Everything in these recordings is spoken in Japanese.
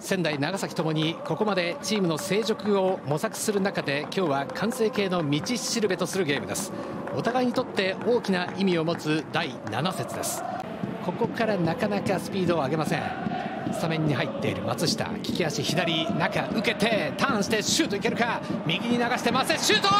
仙台、長崎ともにここまでチームの成熟を模索する中で、今日は完成形の道しるべとするゲームです。お互いにとって大きな意味を持つ第7節です。ここからなかなかスピードを上げません。スタメンに入っている松下、利き足左中受けてターンしてシュートいけるか、右に流して回せシュート、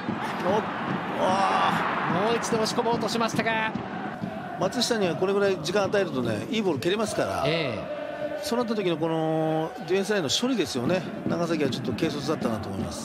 もう一度押し込もうとしましたが、 松下にはこれぐらい時間与えるとね、いいボール蹴れますから、そうなった時のこのディフェンスラインの処理ですよね。長崎はちょっと軽率だったなと思います。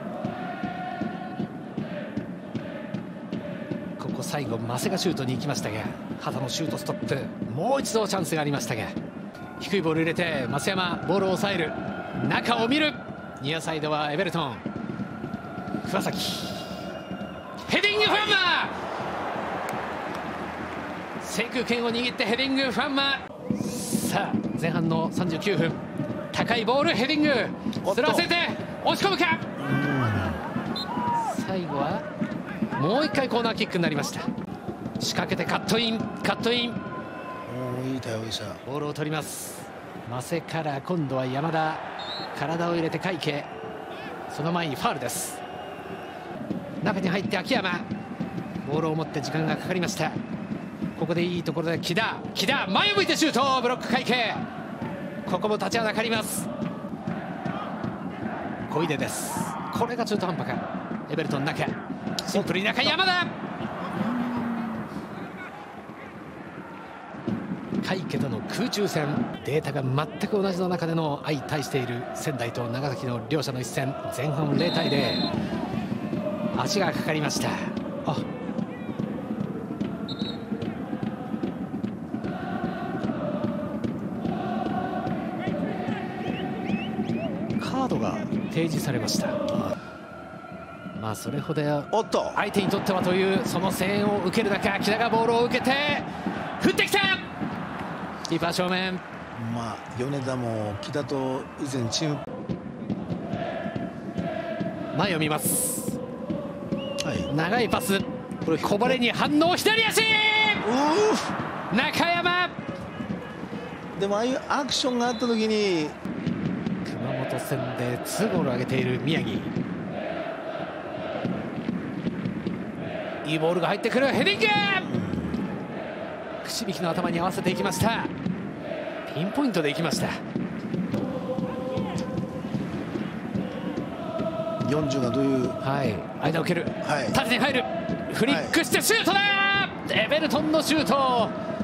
ここ最後マセがシュートに行きましたが、畑のシュートストップ、もう一度チャンスがありましたが、低いボール入れて増山ボールを抑える、中を見る、ニアサイドはエベルトン、桑崎ヘディングファンマー、制空権を握ってヘディングファンマー。さあ前半の39分、高いボールヘディング釣らせて押し込むか、最後はもう一回コーナーキックになりました。仕掛けてカットイン、カットイン、 いい対応でした。 ボールを取ります。マセから今度は山田、体を入れて海家、その前にファウルです。中に入って秋山、ボールを持って時間がかかりました。ここでいいところで木田、前を向いてシュート、ブロック海家、ここも立ちはだかります。小出です。これが中途半端か。エベルトン中、シンプルに中、山田、海家との空中戦、データが全く同じの中での相対している仙台と長崎の両者の一戦、前半0対0、足がかかりました。カードが提示されました。まあそれほど相手にとってはというその声援を受ける中、木田がボールを受けて振ってきた、キーパー正面、 まあ米田も木田と以前チーム前を見ます、長いパス、これこぼれに反応、左足、中山、 でもああいうアクションがあった時に、 熊本戦で2ゴールを挙げている宮城、いいボールが入ってくる、ヘディング、串引きの頭に合わせていきました。ピンポイントでいきました。 40がどういう、 間を蹴る、縦に入る、フリックしてシュートだ、エベルトンのシュート、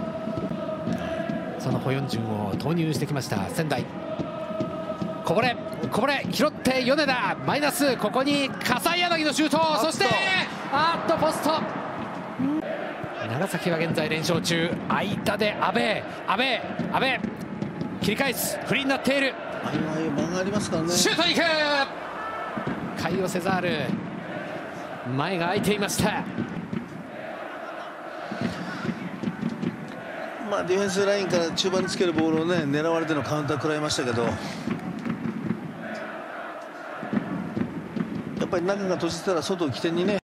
そのホヨンジュンを投入してきました仙台。こぼれ拾って米田マイナス、ここに笠井柳のシュート、そしてポスト、長崎は現在連勝中、間で阿部切り返す、フリーになっている、 間がありますからね、 シュートいく、カイオセザール、前が空いていました。 まあディフェンスラインから中盤につけるボールをね狙われてのカウンター食らいましたけど、やっぱり中が閉じたら外を起点にね